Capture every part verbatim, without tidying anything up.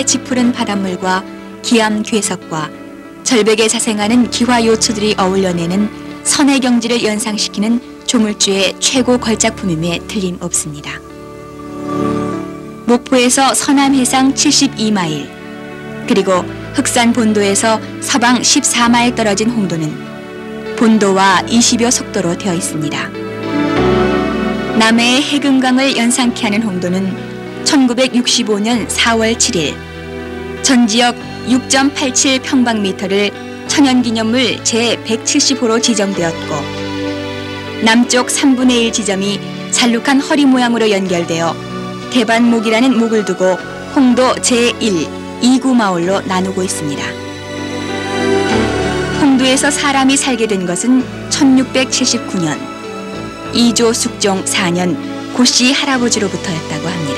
홍도의 짙푸른 바닷물과 기암 괴석과 절벽에 자생하는 기화 요초들이 어울려내는 선의 경지를 연상시키는 조물주의 최고 걸작품임에 틀림없습니다. 목포에서 서남 해상 칠십이 마일, 그리고 흑산 본도에서 서방 십사 마일 떨어진 홍도는 본도와 이십여 속도로 되어 있습니다. 남해의 해금강을 연상케 하는 홍도는 천구백육십오 년 사월 칠일 전 지역 육 점 팔칠 평방미터를 천연기념물 제백칠십 호로 지정되었고 남쪽 삼분의 일 지점이 잘룩한 허리 모양으로 연결되어 대반목이라는 목을 두고 홍도 제일, 이구 마을로 나누고 있습니다. 홍도에서 사람이 살게 된 것은 천육백칠십구 년 이조 숙종 사 년 고씨 할아버지로부터였다고 합니다.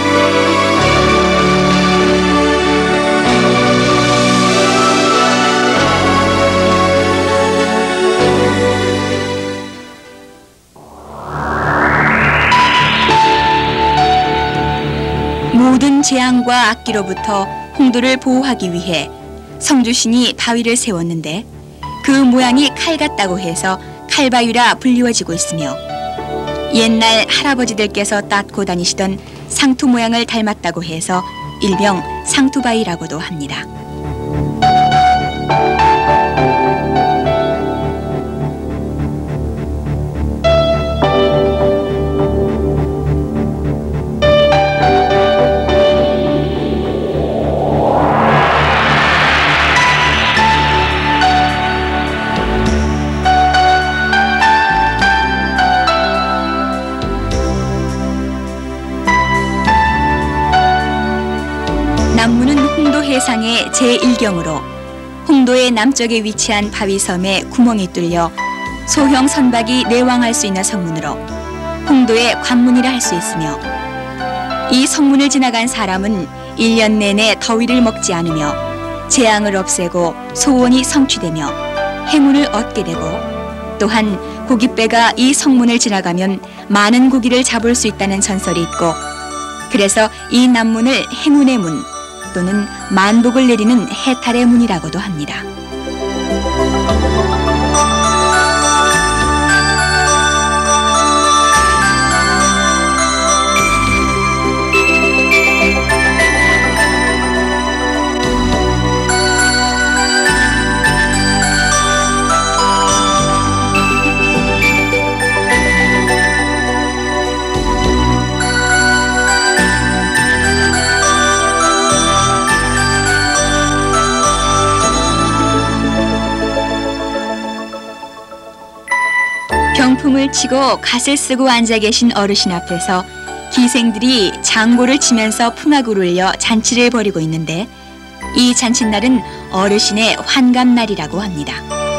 모든 재앙과 악기로부터 홍도를 보호하기 위해 성주신이 바위를 세웠는데 그 모양이 칼 같다고 해서 칼바위라 불리워지고 있으며 옛날 할아버지들께서 닦고 다니시던 상투 모양을 닮았다고 해서 일명 상투바위라고도 합니다. 남문은 홍도 해상의 제일 경으로 홍도의 남쪽에 위치한 바위섬에 구멍이 뚫려 소형 선박이 내왕할 수 있는 성문으로 홍도의 관문이라 할 수 있으며 이 성문을 지나간 사람은 일 년 내내 더위를 먹지 않으며 재앙을 없애고 소원이 성취되며 행운을 얻게 되고 또한 고깃배가 이 성문을 지나가면 많은 고기를 잡을 수 있다는 전설이 있고 그래서 이 남문을 행운의 문 또는 만복을 내리는 해탈의 문이라고도 합니다. 병풍을 치고 갓을 쓰고 앉아 계신 어르신 앞에서 기생들이 장고를 치면서 풍악을 울려 잔치를 벌이고 있는데 이 잔칫날은 어르신의 환갑날이라고 합니다.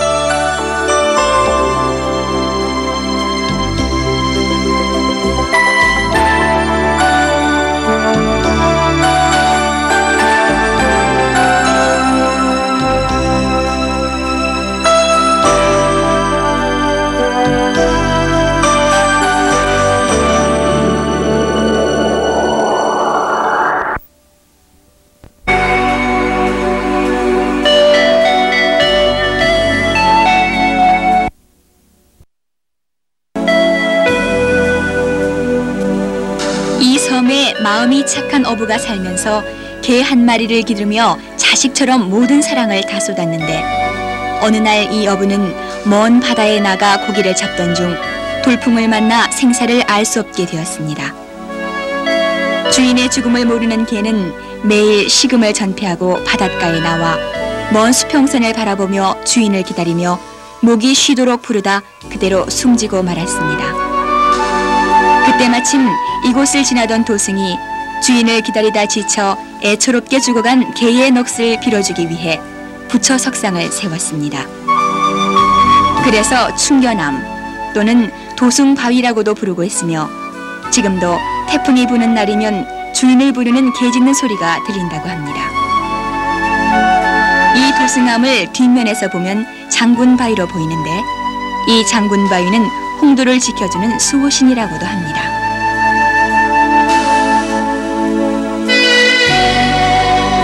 섬에 마음이 착한 어부가 살면서 개 한 마리를 기르며 자식처럼 모든 사랑을 다 쏟았는데 어느 날 이 어부는 먼 바다에 나가 고기를 잡던 중 돌풍을 만나 생사를 알 수 없게 되었습니다. 주인의 죽음을 모르는 개는 매일 식음을 전폐하고 바닷가에 나와 먼 수평선을 바라보며 주인을 기다리며 목이 쉬도록 부르다 그대로 숨지고 말았습니다. 그때 마침 이곳을 지나던 도승이 주인을 기다리다 지쳐 애처롭게 죽어간 개의 넋을 빌어주기 위해 부처 석상을 세웠습니다. 그래서 충견암 또는 도승바위라고도 부르고 있으며 지금도 태풍이 부는 날이면 주인을 부르는 개 짖는 소리가 들린다고 합니다. 이 도승암을 뒷면에서 보면 장군바위로 보이는데 이 장군바위는 홍도를 지켜주는 수호신이라고도 합니다.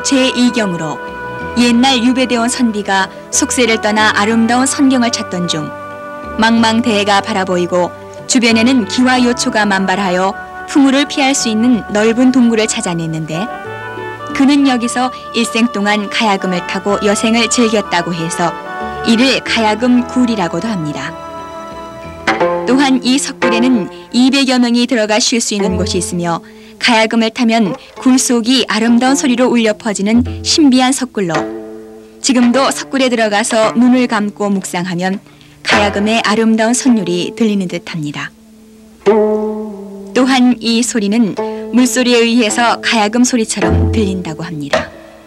제이 경으로 옛날 유배되어 온 선비가 속세를 떠나 아름다운 선경을 찾던 중 망망대해가 바라보이고 주변에는 기와 요초가 만발하여 풍우를 피할 수 있는 넓은 동굴을 찾아냈는데 그는 여기서 일생 동안 가야금을 타고 여생을 즐겼다고 해서 이를 가야금 굴이라고도 합니다. 또한 이 석굴에는 이백여 명이 들어가 쉴 수 있는 곳이 있으며 가야금을 타면 굴 속이 아름다운 소리로 울려 퍼지는 신비한 석굴로 지금도 석굴에 들어가서 눈을 감고 묵상하면 가야금의 아름다운 선율이 들리는 듯합니다. 또한 이 소리는 물소리에 의해서 가야금 소리처럼 들린다고 합니다.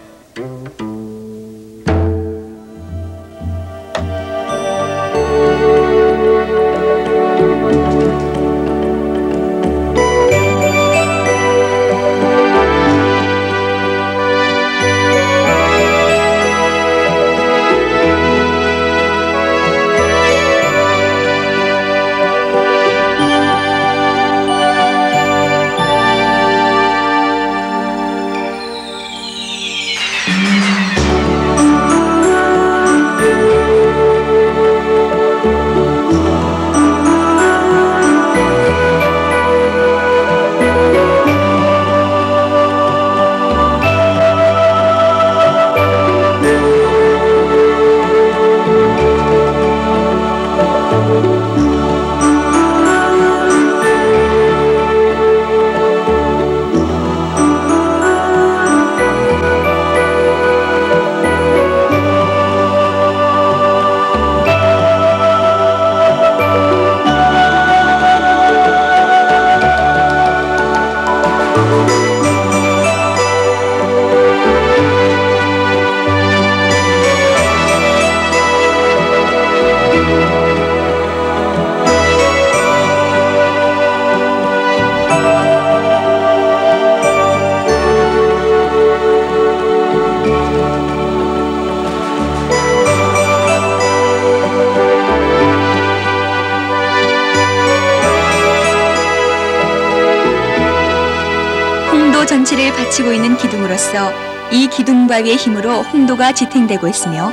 전체를 받치고 있는 기둥으로서 이 기둥바위의 힘으로 홍도가 지탱되고 있으며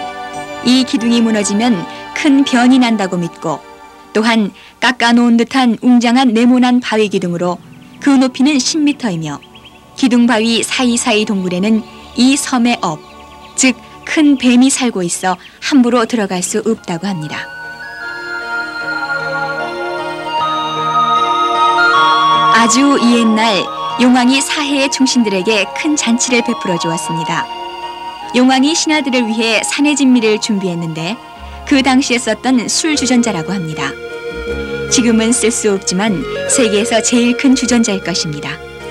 이 기둥이 무너지면 큰 변이 난다고 믿고 또한 깎아놓은 듯한 웅장한 네모난 바위 기둥으로 그 높이는 십 미터이며 기둥바위 사이사이 동굴에는 이 섬의 업, 즉 큰 뱀이 살고 있어 함부로 들어갈 수 없다고 합니다. 아주 옛날 용왕이 사해의 충신들에게 큰 잔치를 베풀어 주었습니다. 용왕이 신하들을 위해 산의 진미를 준비했는데 그 당시에 썼던 술 주전자라고 합니다. 지금은 쓸 수 없지만 세계에서 제일 큰 주전자일 것입니다.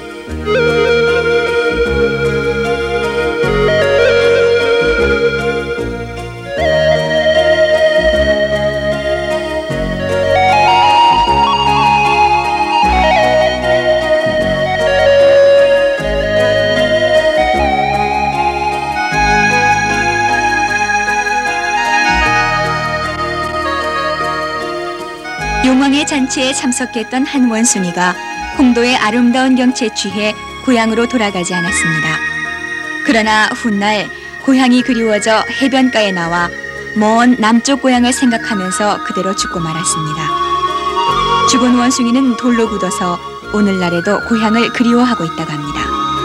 용왕의 잔치에 참석했던 한 원숭이가 홍도의 아름다운 경치에 취해 고향으로 돌아가지 않았습니다. 그러나 훗날 고향이 그리워져 해변가에 나와 먼 남쪽 고향을 생각하면서 그대로 죽고 말았습니다. 죽은 원숭이는 돌로 굳어서 오늘날에도 고향을 그리워하고 있다고 합니다.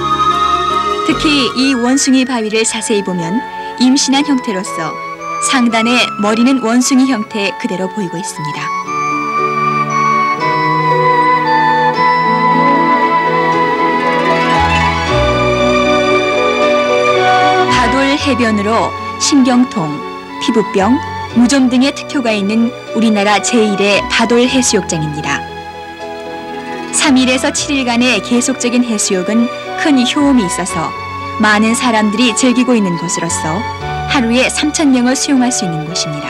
특히 이 원숭이 바위를 자세히 보면 임신한 형태로서 상단에 머리는 원숭이 형태 그대로 보이고 있습니다. 해변으로 신경통, 피부병, 무좀 등의 특효가 있는 우리나라 제일의 바돌 해수욕장입니다. 삼 일에서 칠 일간의 계속적인 해수욕은 큰 효험이 있어서 많은 사람들이 즐기고 있는 곳으로서 하루에 삼천 명을 수용할 수 있는 곳입니다.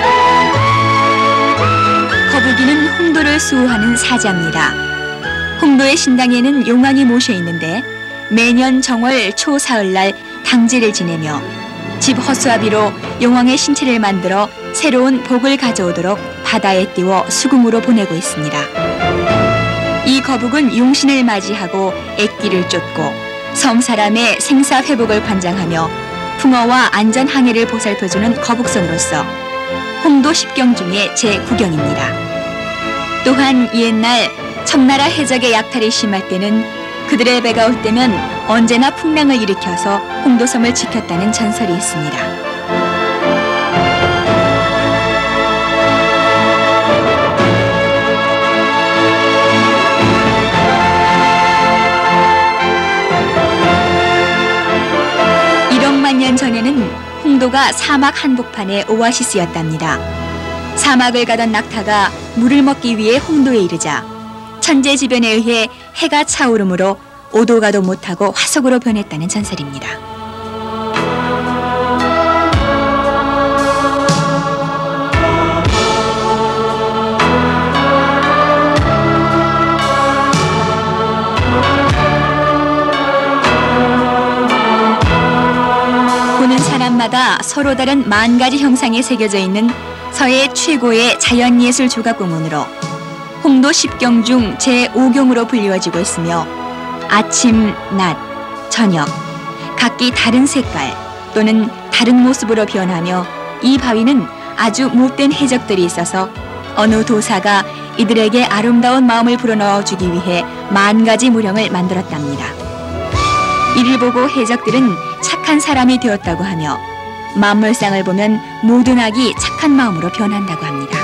수호하는 사자입니다. 홍도 홍도의 신당에는 용왕이 모셔 있는데 매년 정월 초사흘날 당제를 지내며 집 허수아비로 용왕의 신체를 만들어 새로운 복을 가져오도록 바다에 띄워 수궁으로 보내고 있습니다. 이 거북은 용신을 맞이하고 액기를 쫓고 섬 사람의 생사 회복을 관장하며 풍어와 안전 항해를 보살펴주는 거북선으로서 홍도 십경 중에 제구 경입니다. 또한 옛날 청나라 해적의 약탈이 심할 때는 그들의 배가 올 때면 언제나 풍랑을 일으켜서 홍도섬을 지켰다는 전설이 있습니다. 일억만 년 전에는 홍도가 사막 한복판의 오아시스였답니다. 사막을 가던 낙타가 물을 먹기 위해 홍도에 이르자 천재지변에 의해 해가 차오르므로 오도 가도 못하고 화석으로 변했다는 전설입니다. 보는 사람마다 서로 다른 만 가지 형상이 새겨져 있는 서해 최고의 자연예술 조각공원으로 홍도 십경 중 제오 경으로 불리워지고 있으며 아침, 낮, 저녁 각기 다른 색깔 또는 다른 모습으로 변하며 이 바위는 아주 못된 해적들이 있어서 어느 도사가 이들에게 아름다운 마음을 불어넣어주기 위해 만 가지 무령을 만들었답니다. 이를 보고 해적들은 착한 사람이 되었다고 하며 만물상을 보면 모든 악이 착한 마음으로 변한다고 합니다.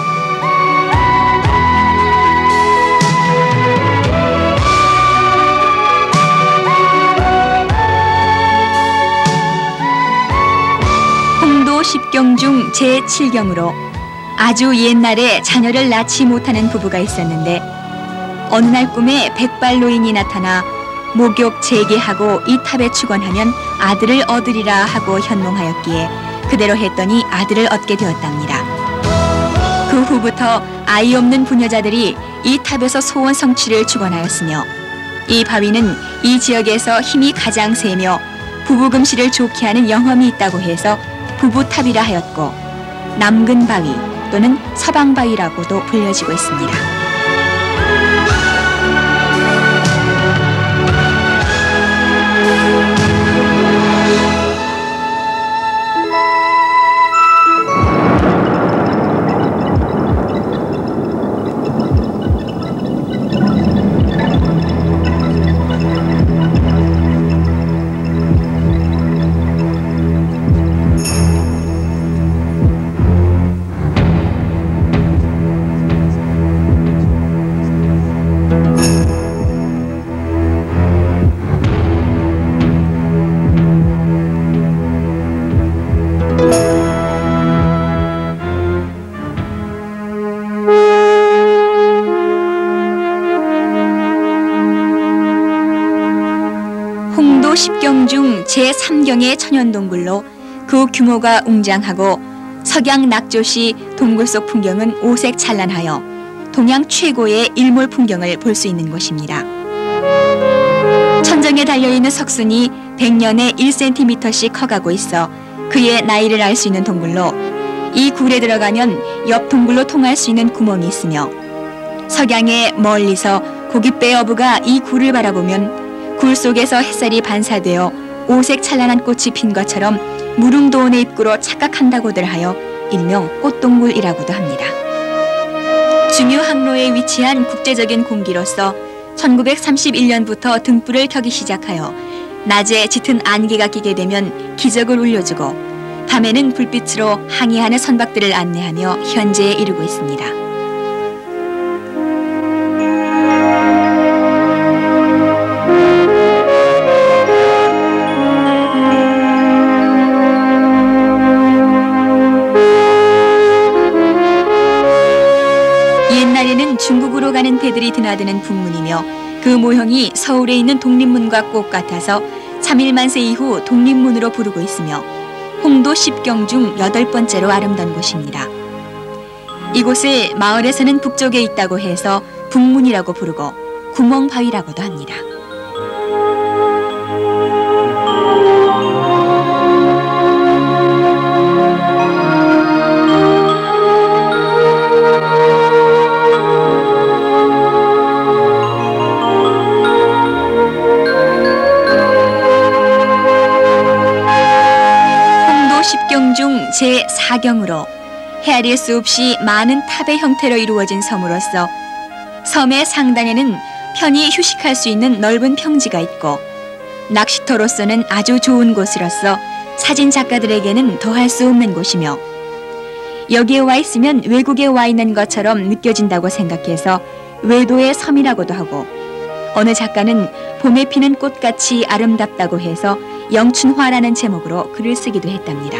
홍도 십경 중 제칠 경으로 아주 옛날에 자녀를 낳지 못하는 부부가 있었는데 어느 날 꿈에 백발 노인이 나타나 목욕 재개하고 이 탑에 축원하면 아들을 얻으리라 하고 현몽하였기에 그대로 했더니 아들을 얻게 되었답니다. 그 후부터 아이 없는 부녀자들이 이 탑에서 소원 성취를 축원하였으며 이 바위는 이 지역에서 힘이 가장 세며 부부 금실을 좋게 하는 영험이 있다고 해서 부부탑이라 하였고 남근바위 또는 서방바위라고도 불려지고 있습니다. 홍도 십경 중 제삼 경의 천연동굴로 그 규모가 웅장하고 석양 낙조시 동굴 속 풍경은 오색 찬란하여 동양 최고의 일몰 풍경을 볼 수 있는 곳입니다. 천정에 달려있는 석순이 백 년에 일 센티미터씩 커가고 있어 그의 나이를 알 수 있는 동굴로 이 굴에 들어가면 옆 동굴로 통할 수 있는 구멍이 있으며 석양에 멀리서 고깃배 어부가 이 굴을 바라보면 굴 속에서 햇살이 반사되어 오색 찬란한 꽃이 핀 것처럼 무릉도원의 입구로 착각한다고들 하여 일명 꽃동굴이라고도 합니다. 중요 항로에 위치한 국제적인 공기로서 천구백삼십일 년부터 등불을 켜기 시작하여 낮에 짙은 안개가 끼게 되면 기적을 울려주고 밤에는 불빛으로 항해하는 선박들을 안내하며 현재에 이르고 있습니다. 옛날에는 중국으로 가는 배들이 드나드는 북문이며 그 모형이 서울에 있는 독립문과 꼭 같아서 삼일만세 이후 독립문으로 부르고 있으며 홍도 십경 중 여덟 번째로 아름다운 곳입니다. 이곳을 마을에서는 북쪽에 있다고 해서 북문이라고 부르고 구멍바위라고도 합니다. 홍도 십경 중 제사 경으로 헤아릴 수 없이 많은 탑의 형태로 이루어진 섬으로서 섬의 상단에는 편히 휴식할 수 있는 넓은 평지가 있고 낚시터로서는 아주 좋은 곳으로서 사진 작가들에게는 더할 수 없는 곳이며 여기에 와 있으면 외국에 와 있는 것처럼 느껴진다고 생각해서 외도의 섬이라고도 하고 어느 작가는 봄에 피는 꽃같이 아름답다고 해서 영춘화라는 제목으로 글을 쓰기도 했답니다.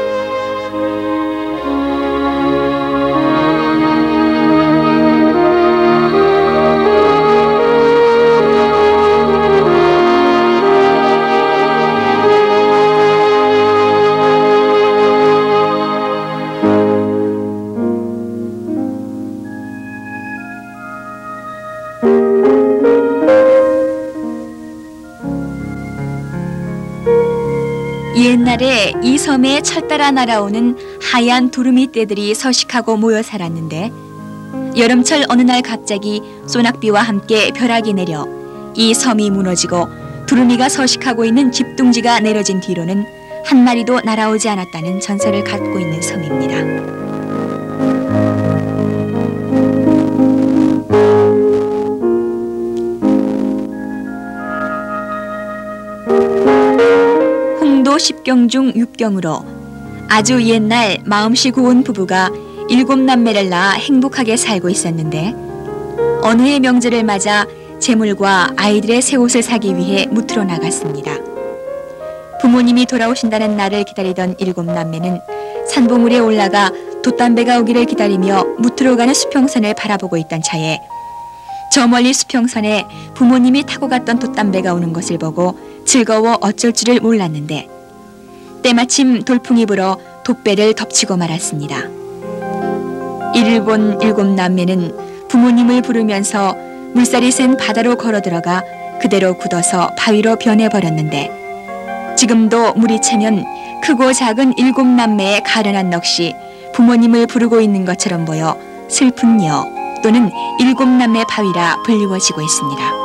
옛날에 이 섬에 철따라 날아오는 하얀 두루미 떼들이 서식하고 모여 살았는데 여름철 어느 날 갑자기 소낙비와 함께 벼락이 내려 이 섬이 무너지고 두루미가 서식하고 있는 집둥지가 내려진 뒤로는 한 마리도 날아오지 않았다는 전설을 갖고 있는 섬입니다. 홍도 십경 중 육경으로 아주 옛날 마음씨 고운 부부가 일곱 남매를 낳아 행복하게 살고 있었는데 어느 해 명절을 맞아 재물과 아이들의 새 옷을 사기 위해 무트로 나갔습니다. 부모님이 돌아오신다는 날을 기다리던 일곱 남매는 산봉우리에 올라가 돛담배가 오기를 기다리며 무트로 가는 수평선을 바라보고 있던 차에 저 멀리 수평선에 부모님이 타고 갔던 돛담배가 오는 것을 보고 즐거워 어쩔 줄을 몰랐는데 때마침 돌풍이 불어 돛배를 덮치고 말았습니다. 이를 본 일곱 남매는 부모님을 부르면서 물살이 센 바다로 걸어 들어가 그대로 굳어서 바위로 변해버렸는데 지금도 물이 차면 크고 작은 일곱 남매의 가련한 넋이 부모님을 부르고 있는 것처럼 보여 슬픈 여 또는 일곱 남매 바위라 불리워지고 있습니다.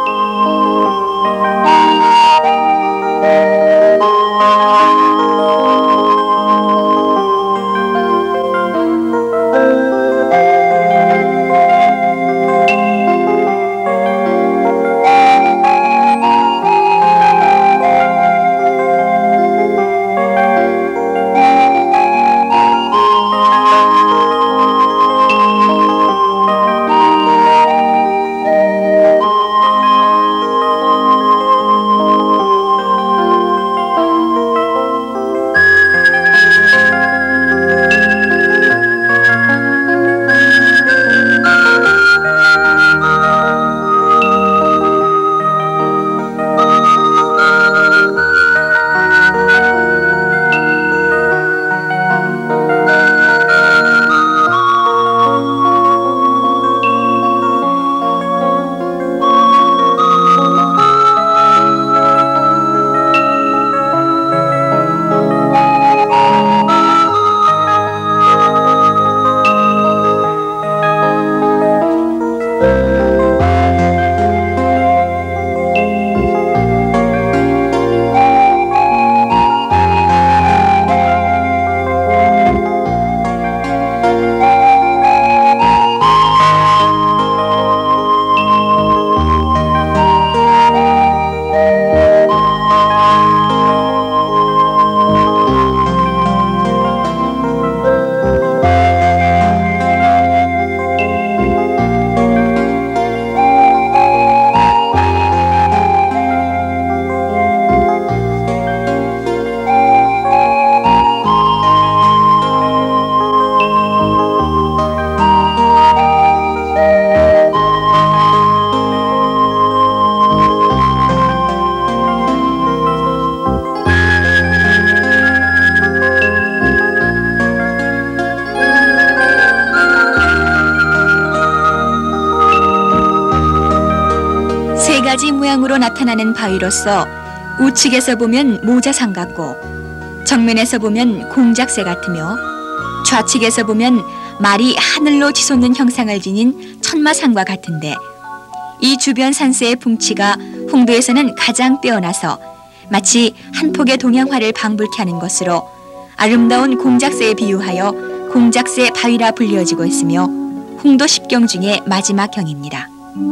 모양으로 나타나는 바위로서 우측에서 보면 모자상 같고 정면에서 보면 공작새 같으며 좌측에서 보면 말이 하늘로 치솟는 형상을 지닌 천마산과 같은데 이 주변 산세의 풍치가 홍도에서는 가장 빼어나서 마치 한 폭의 동양화를 방불케 하는 것으로 아름다운 공작새에 비유하여 공작새 바위라 불리어지고 있으며 홍도 십경 중에 마지막 경입니다.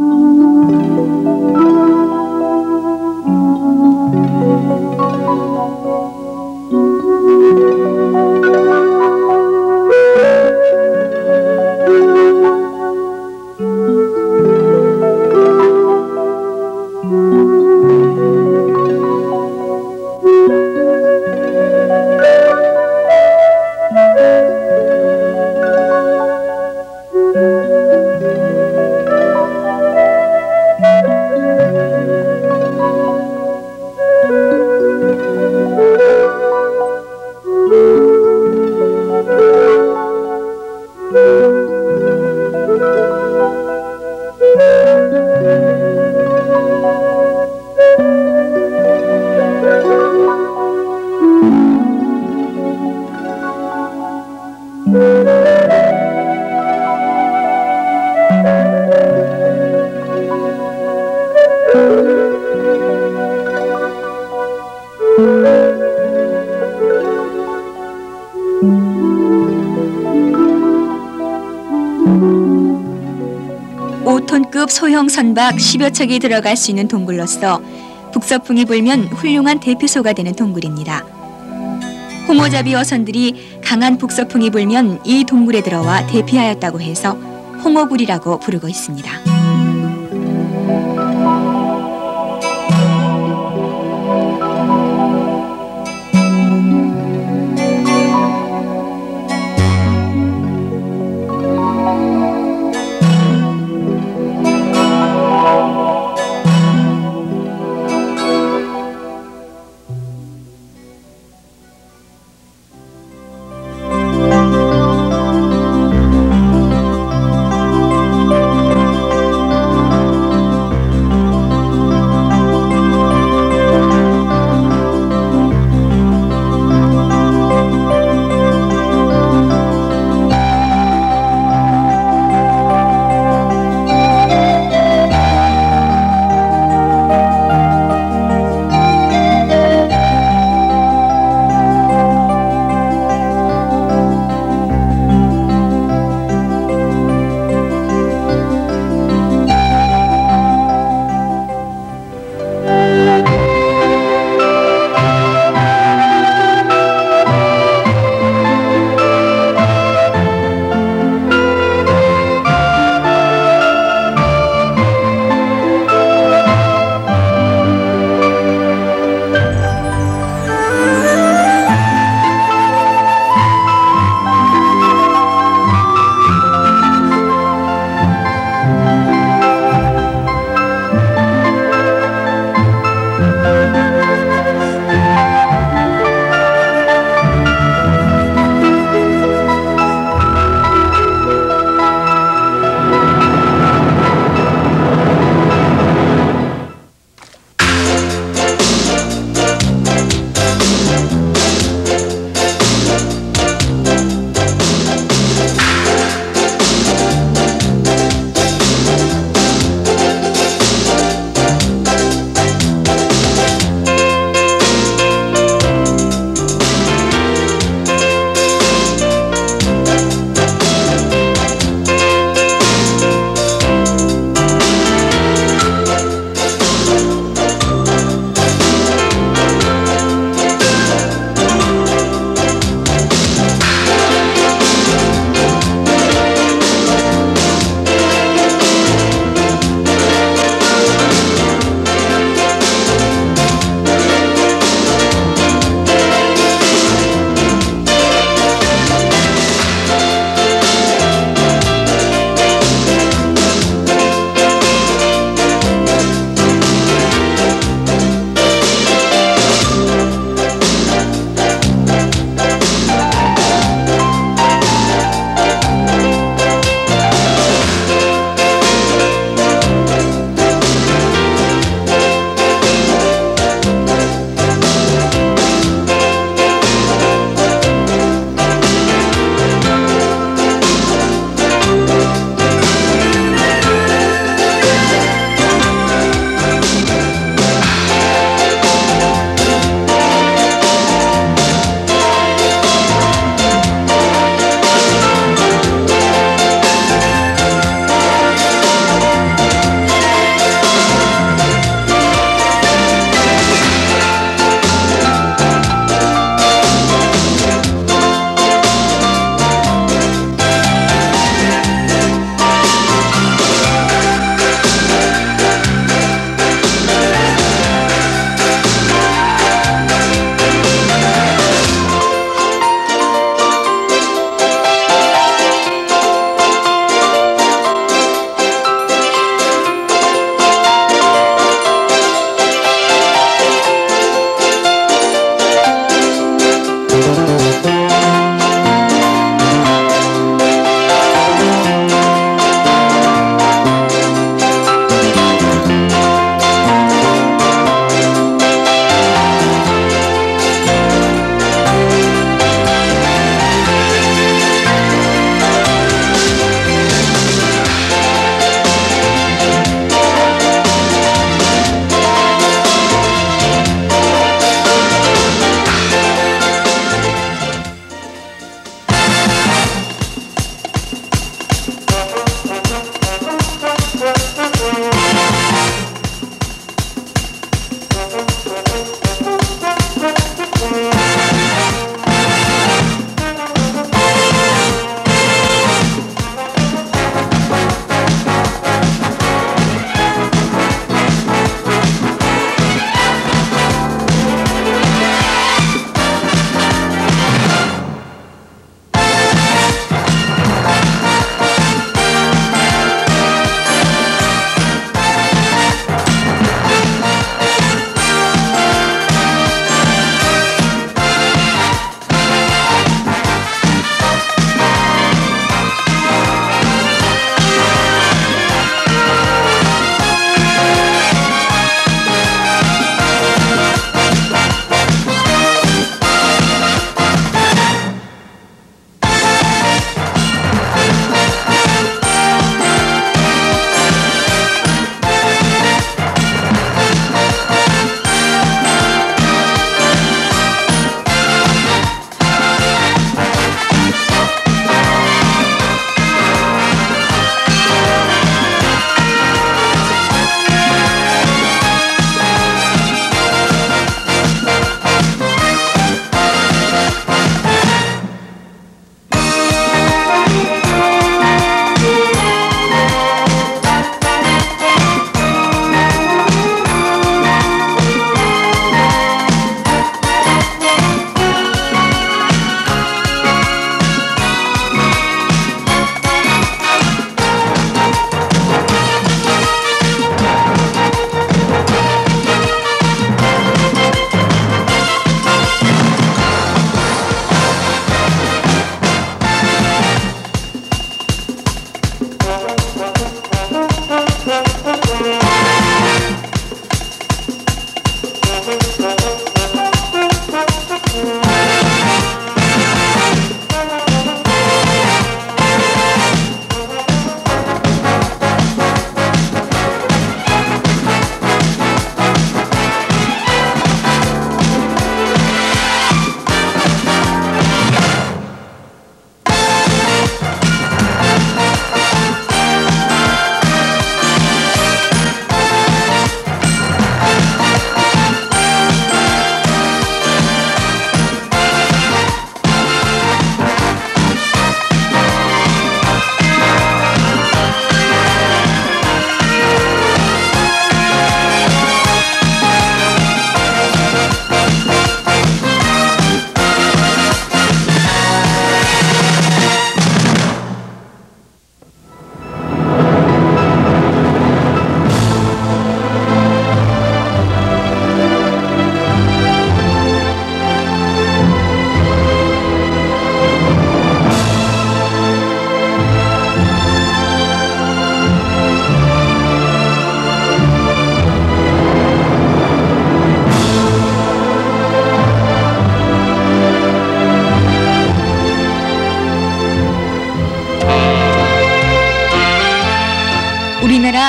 오 톤급 소형 선박 십여 척이 들어갈 수 있는 동굴로서 북서풍이 불면 훌륭한 대피소가 되는 동굴입니다. 홍어잡이 어선들이 강한 북서풍이 불면 이 동굴에 들어와 대피하였다고 해서 홍어굴이라고 부르고 있습니다.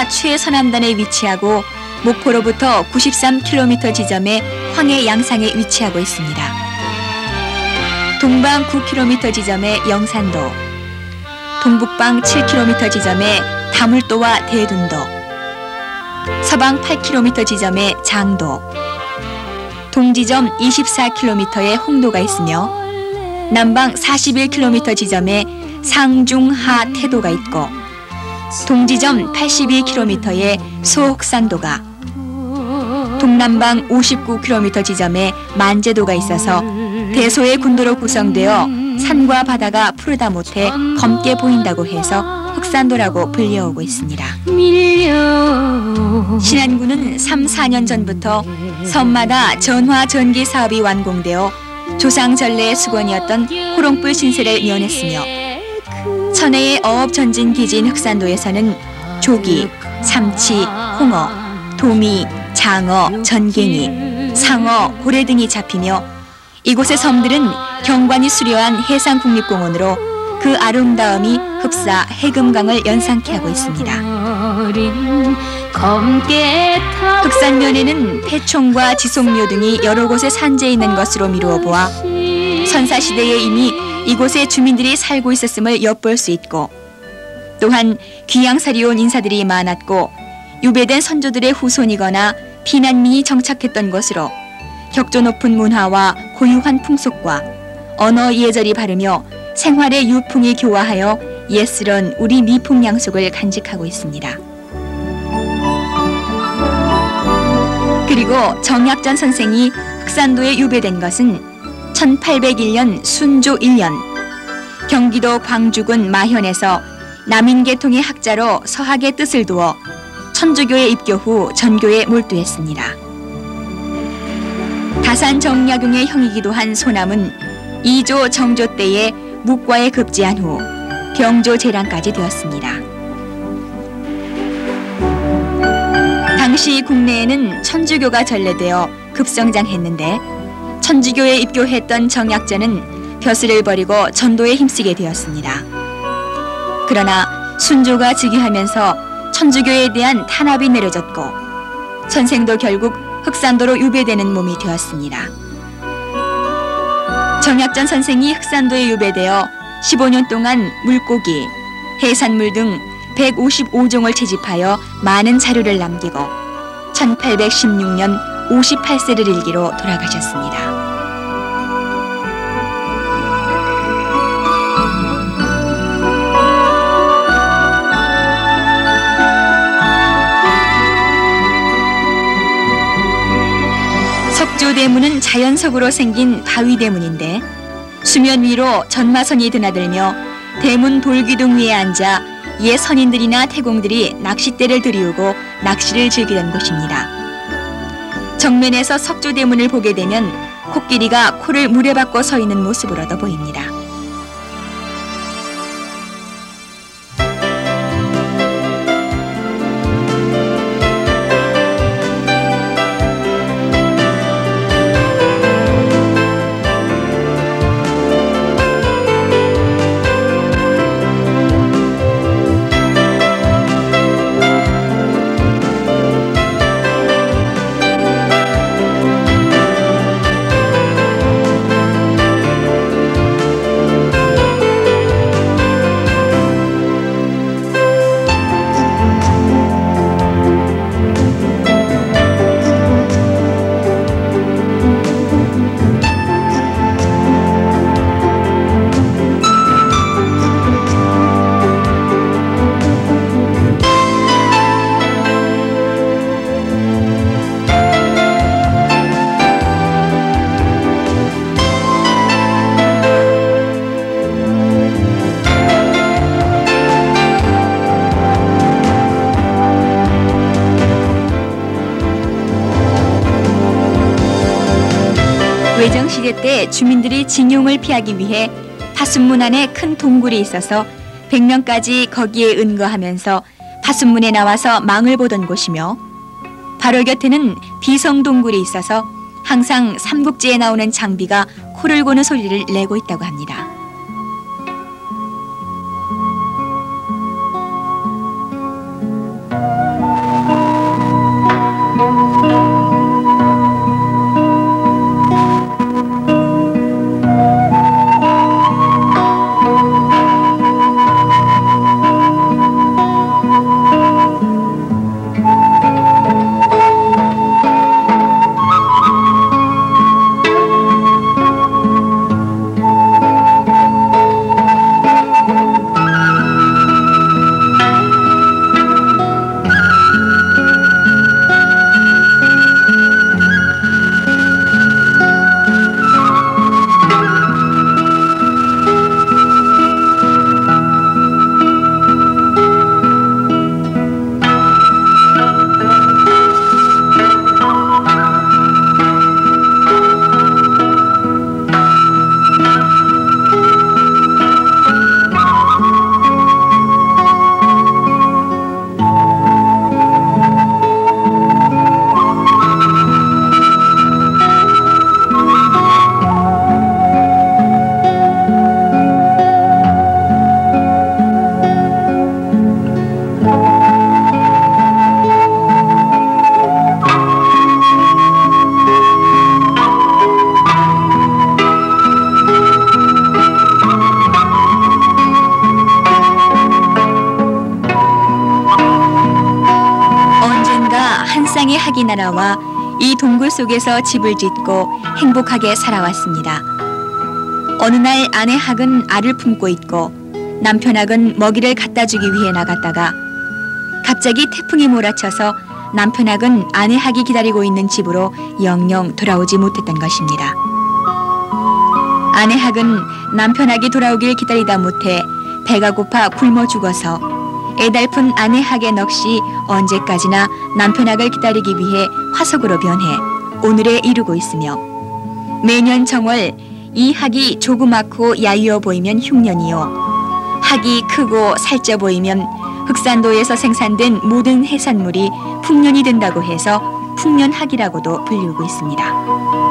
성마다 최서남단에 위치하고 목포로부터 구십삼 킬로미터 지점에 황해 양상에 위치하고 있습니다. 동방 구 킬로미터 지점에 영산도, 동북방 칠 킬로미터 지점에 다물도와 대둔도, 서방 팔 킬로미터 지점에 장도, 동지점 이십사 킬로미터에 홍도가 있으며 남방 사십일 킬로미터 지점에 상중하 태도가 있고 동지점 팔십이 킬로미터에 소옥산도가, 동남방 오십구 킬로미터 지점에 만제도가 있어서 대소의 군도로 구성되어 산과 바다가 푸르다 못해 검게 보인다고 해서 흑산도라고 불려오고 있습니다. 신안군은 삼, 사 년 전부터 섬마다 전화 전기 사업이 완공되어 조상 전래의 수건이었던 호롱불 신세를 면했으며 천혜의 어업 전진 기지인 흑산도에서는 조기, 삼치, 홍어, 도미, 장어, 전갱이, 상어, 고래 등이 잡히며 이곳의 섬들은 경관이 수려한 해상국립공원으로 그 아름다움이 흡사 해금강을 연상케 하고 있습니다. 흑산면에는 폐총과 지속묘 등이 여러 곳에 산재해 있는 것으로 미루어 보아 선사시대에 이미 이곳에 주민들이 살고 있었음을 엿볼 수 있고 또한 귀양살이 온 인사들이 많았고 유배된 선조들의 후손이거나 피난민이 정착했던 것으로 격조 높은 문화와 고유한 풍속과 언어 예절이 바르며 생활의 유풍이 교화하여 옛스런 우리 미풍 양속을 간직하고 있습니다. 그리고 정약전 선생이 흑산도에 유배된 것은 천팔백일 년 순조 일 년 경기도 광주군 마현에서 남인계통의 학자로 서학의 뜻을 두어 천주교에 입교 후 전교에 몰두했습니다. 다산 정약용의 형이기도 한 소남은 이조 정조 때에 묵과에 급제한 후 병조 재랑까지 되었습니다. 당시 국내에는 천주교가 전래되어 급성장했는데 천주교에 입교했던 정약전은 벼슬을 버리고 전도에 힘쓰게 되었습니다. 그러나 순조가 즉위하면서 천주교에 대한 탄압이 내려졌고 선생도 결국 흑산도로 유배되는 몸이 되었습니다. 정약전 선생이 흑산도에 유배되어 십오 년 동안 물고기, 해산물 등 백오십오 종을 채집하여 많은 자료를 남기고 천팔백십육 년 오십팔 세를 일기로 돌아가셨습니다. 석조대문은 자연석으로 생긴 바위대문인데 수면 위로 전마선이 드나들며 대문 돌기둥 위에 앉아 옛 선인들이나 태공들이 낚싯대를 들이우고 낚시를 즐기던 곳입니다. 정면에서 석조대문을 보게 되면 코끼리가 코를 물에 박고 서 있는 모습으로도 보입니다. 외정시대 때 주민들이 징용을 피하기 위해 파순문 안에 큰 동굴이 있어서 백 명까지 거기에 은거하면서 파순문에 나와서 망을 보던 곳이며 바로 곁에는 비성동굴이 있어서 항상 삼국지에 나오는 장비가 코를 고는 소리를 내고 있다고 합니다. 학이 날아와 이 동굴 속에서 집을 짓고 행복하게 살아왔습니다. 어느 날 아내 학은 알을 품고 있고 남편 학은 먹이를 갖다 주기 위해 나갔다가 갑자기 태풍이 몰아쳐서 남편 학은 아내 학이 기다리고 있는 집으로 영영 돌아오지 못했던 것입니다. 아내 학은 남편 학이 돌아오길 기다리다 못해 배가 고파 굶어 죽어서 애달픈 아내 학의 넋이 언제까지나 남편 학을 기다리기 위해 화석으로 변해 오늘에 이르고 있으며 매년 정월 이 학이 조그맣고 야위어 보이면 흉년이요 학이 크고 살쪄 보이면 흑산도에서 생산된 모든 해산물이 풍년이 된다고 해서 풍년학이라고도 불리우고 있습니다.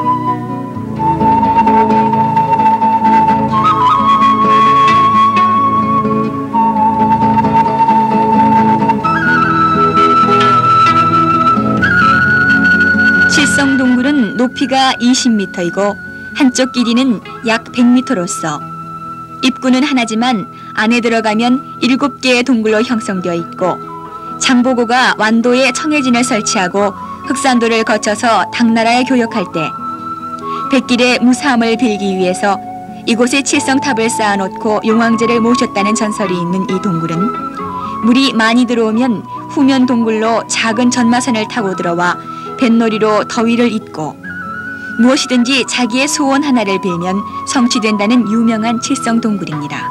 칠성동굴은 높이가 이십 미터이고 한쪽 길이는 약 백 미터로서 입구는 하나지만 안에 들어가면 일곱 개의 동굴로 형성되어 있고 장보고가 완도에 청해진을 설치하고 흑산도를 거쳐서 당나라에 교역할 때 백길의 무사함을 빌기 위해서 이곳에 칠성탑을 쌓아놓고 용왕제를 모셨다는 전설이 있는 이 동굴은 물이 많이 들어오면 후면 동굴로 작은 전마선을 타고 들어와 뱃놀이로 더위를 잊고 무엇이든지 자기의 소원 하나를 빌면 성취된다는 유명한 칠성동굴입니다.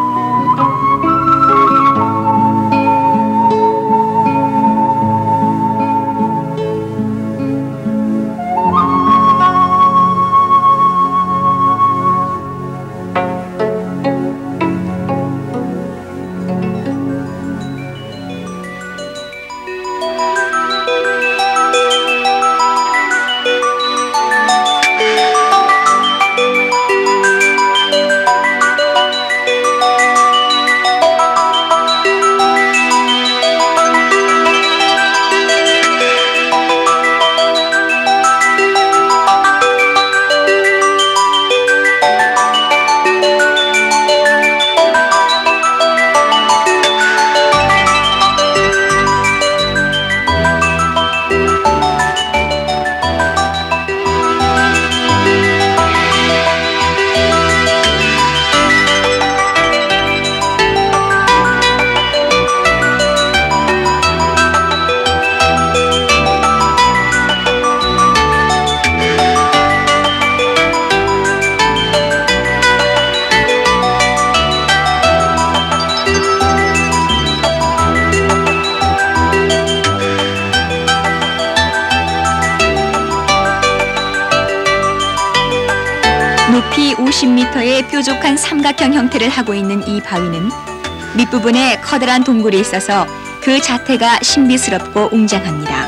높이 오십 미터의 뾰족한 삼각형 형태를 하고 있는 이 바위는 밑부분에 커다란 동굴이 있어서 그 자태가 신비스럽고 웅장합니다.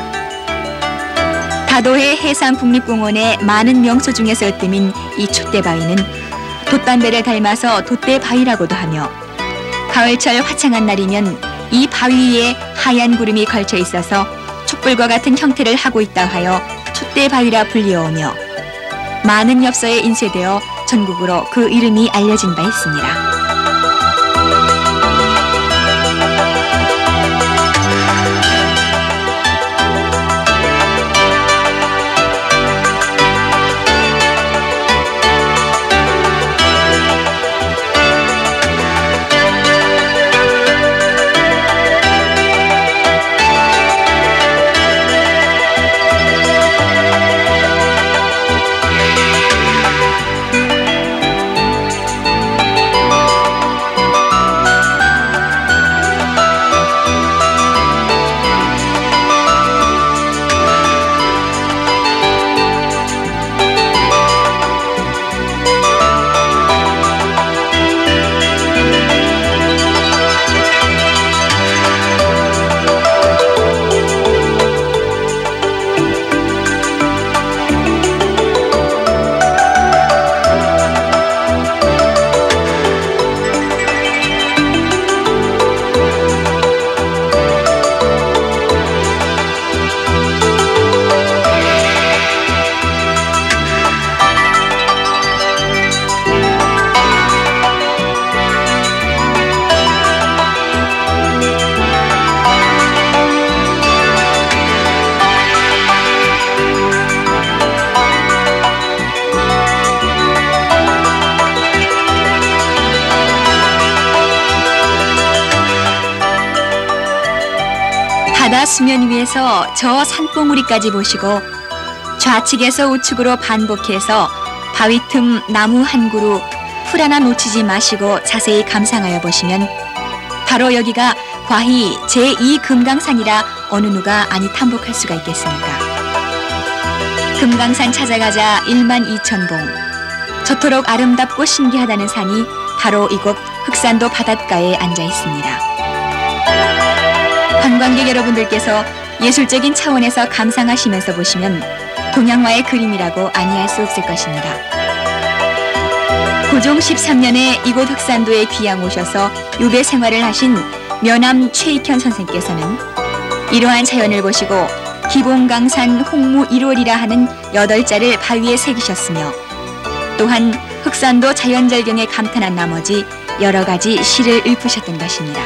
다도해 해상국립공원의 많은 명소 중에서 으뜸인 이 촛대바위는 돛담배를 닮아서 돛대바위라고도 하며 가을철 화창한 날이면 이 바위 위에 하얀 구름이 걸쳐 있어서 촛불과 같은 형태를 하고 있다 하여 촛대바위라 불리어오며 많은 엽서에 인쇄되어 전국으로 그 이름이 알려진 바 있습니다. 바다 수면 위에서 저 산봉우리까지 보시고 좌측에서 우측으로 반복해서 바위 틈 나무 한 그루 풀 하나 놓치지 마시고 자세히 감상하여 보시면 바로 여기가 과히 제이 금강산이라 어느 누가 아니 탐복할 수가 있겠습니까? 금강산 찾아가자 일만 이천 봉. 저토록 아름답고 신기하다는 산이 바로 이곳 흑산도 바닷가에 앉아 있습니다. 관광객 여러분들께서 예술적인 차원에서 감상하시면서 보시면 동양화의 그림이라고 아니할 수 없을 것입니다. 고종 십삼 년에 이곳 흑산도에 귀양 오셔서 유배 생활을 하신 면암 최익현 선생께서는 이러한 자연을 보시고 기봉강산 홍무 일월이라 하는 여덟 자를 바위에 새기셨으며 또한 흑산도 자연절경에 감탄한 나머지 여러 가지 시를 읊으셨던 것입니다.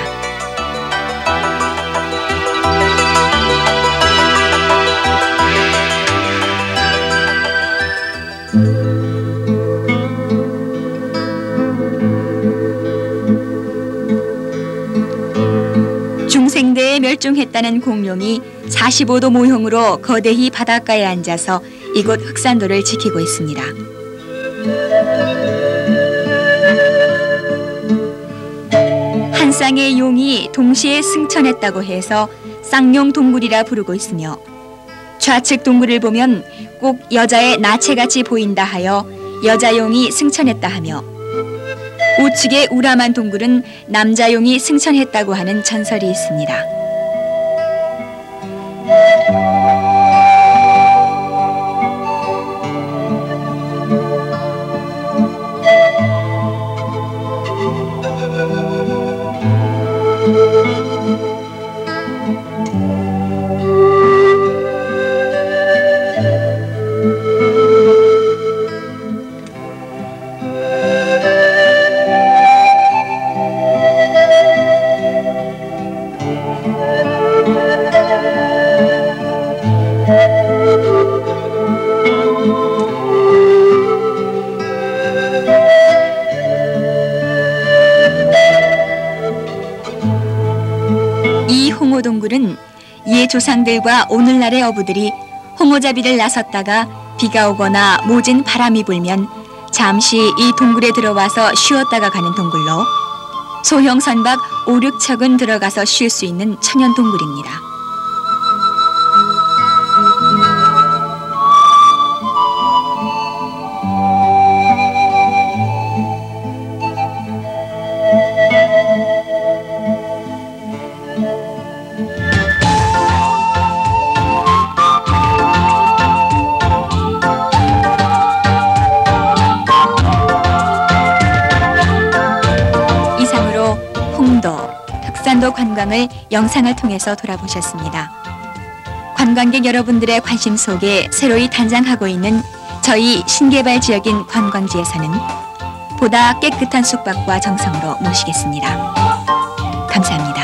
중생대에 멸종했다는 공룡이 사십오 도 모형으로 거대히 바닷가에 앉아서 이곳 흑산도를 지키고 있습니다. 한 쌍의 용이 동시에 승천했다고 해서 쌍용 동굴이라 부르고 있으며 좌측 동굴을 보면 꼭 여자의 나체같이 보인다 하여 여자용이 승천했다 하며 우측의 우람한 동굴은 남자용이 승천했다고 하는 전설이 있습니다. 이 홍오동굴은 옛 조상들과 오늘날의 어부들이 홍오잡이를 나섰다가 비가 오거나 모진 바람이 불면 잠시 이 동굴에 들어와서 쉬었다가 가는 동굴로 소형 선박 오, 육 척은 들어가서 쉴 수 있는 천연 동굴입니다. 흑산도 관광을 영상을 통해서 돌아보셨습니다. 관광객 여러분들의 관심 속에 새로이 단장하고 있는 저희 신개발 지역인 관광지에서는 보다 깨끗한 숙박과 정성으로 모시겠습니다. 감사합니다.